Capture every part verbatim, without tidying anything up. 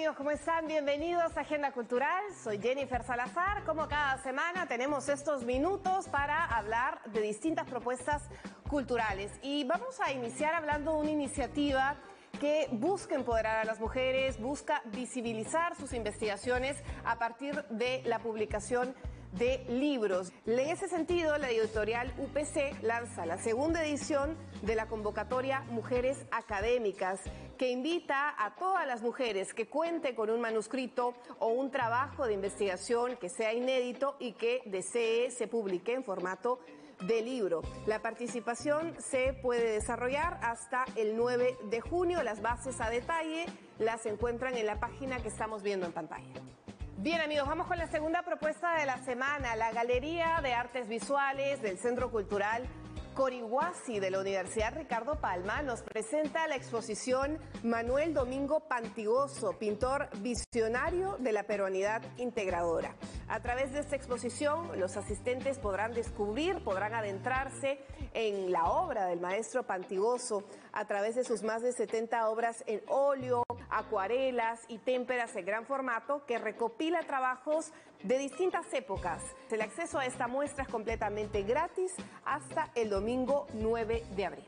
amigos? ¿Cómo están? Bienvenidos a Agenda Cultural. Soy Jennifer Salazar. Como cada semana tenemos estos minutos para hablar de distintas propuestas culturales. Y vamos a iniciar hablando de una iniciativa que busca empoderar a las mujeres, busca visibilizar sus investigaciones a partir de la publicación de libros. En ese sentido, la editorial U P C lanza la segunda edición de la convocatoria Mujeres Académicas, que invita a todas las mujeres que cuenten con un manuscrito o un trabajo de investigación que sea inédito y que desee se publique en formato de libro. La participación se puede desarrollar hasta el nueve de junio. Las bases a detalle las encuentran en la página que estamos viendo en pantalla. Bien, amigos, vamos con la segunda propuesta de la semana. La Galería de Artes Visuales del Centro Cultural Corihuasi de la Universidad Ricardo Palma nos presenta la exposición Manuel Domingo Pantigoso, pintor visionario de la peruanidad integradora. A través de esta exposición, los asistentes podrán descubrir, podrán adentrarse en la obra del maestro Pantigoso a través de sus más de setenta obras en óleo, acuarelas y témperas en gran formato que recopila trabajos de distintas épocas. El acceso a esta muestra es completamente gratis hasta el domingo nueve de abril.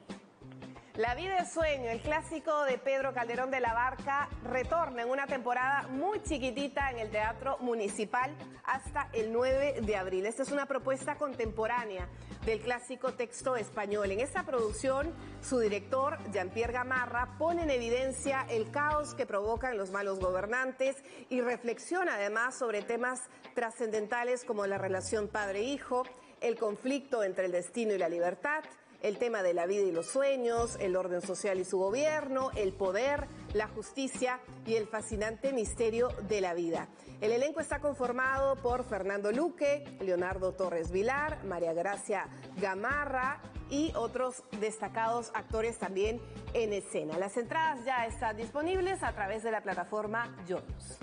La vida es sueño, el clásico de Pedro Calderón de la Barca, retorna en una temporada muy chiquitita en el Teatro Municipal hasta el nueve de abril. Esta es una propuesta contemporánea del clásico texto español. En esta producción, su director, Jean-Pierre Gamarra, pone en evidencia el caos que provocan los malos gobernantes y reflexiona además sobre temas trascendentales como la relación padre-hijo, el conflicto entre el destino y la libertad, el tema de la vida y los sueños, el orden social y su gobierno, el poder, la justicia y el fascinante misterio de la vida. El elenco está conformado por Fernando Luque, Leonardo Torres Vilar, María Gracia Gamarra y otros destacados actores también en escena. Las entradas ya están disponibles a través de la plataforma Yonos.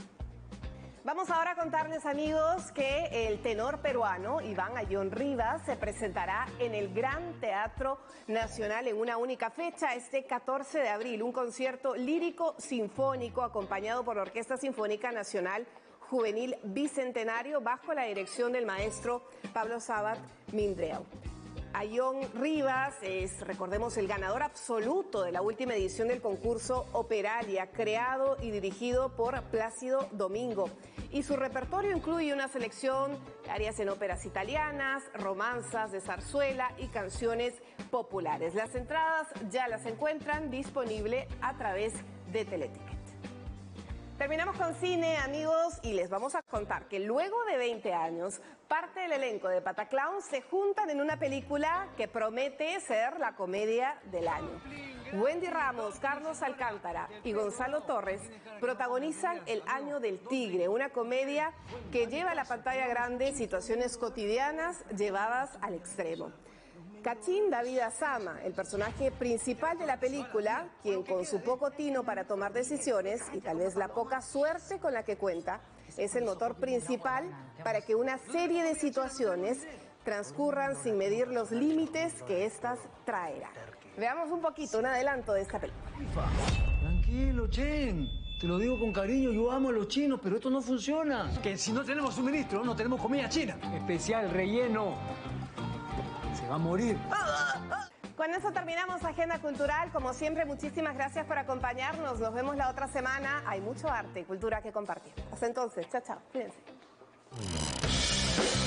Vamos ahora a contarles, amigos, que el tenor peruano Iván Ayllón Rivas se presentará en el Gran Teatro Nacional en una única fecha, este catorce de abril, un concierto lírico sinfónico acompañado por la Orquesta Sinfónica Nacional Juvenil Bicentenario bajo la dirección del maestro Pablo Sabat Mindreau. Ayllón Rivas es, recordemos, el ganador absoluto de la última edición del concurso Operalia, creado y dirigido por Plácido Domingo. Y su repertorio incluye una selección de arias en óperas italianas, romanzas de zarzuela y canciones populares. Las entradas ya las encuentran disponibles a través de Teleticket. Terminamos con cine, amigos, y les vamos a contar que luego de veinte años, parte del elenco de Pataclown se juntan en una película que promete ser la comedia del año. Wendy Ramos, Carlos Alcántara y Gonzalo Torres protagonizan El Año del Tigre, una comedia que lleva a la pantalla grande situaciones cotidianas llevadas al extremo. Cachín David Azama, el personaje principal de la película, quien con su poco tino para tomar decisiones y tal vez la poca suerte con la que cuenta, es el motor principal para que una serie de situaciones transcurran sin medir los límites que éstas traerán. Veamos un poquito, un adelanto de esta película. Tranquilo, Chen. Te lo digo con cariño, yo amo a los chinos, pero esto no funciona. Que si no tenemos suministro, no tenemos comida china. Especial, relleno. Se va a morir. Con eso terminamos Agenda Cultural. Como siempre, muchísimas gracias por acompañarnos. Nos vemos la otra semana. Hay mucho arte y cultura que compartir. Hasta entonces, chao, chao. Cuídense.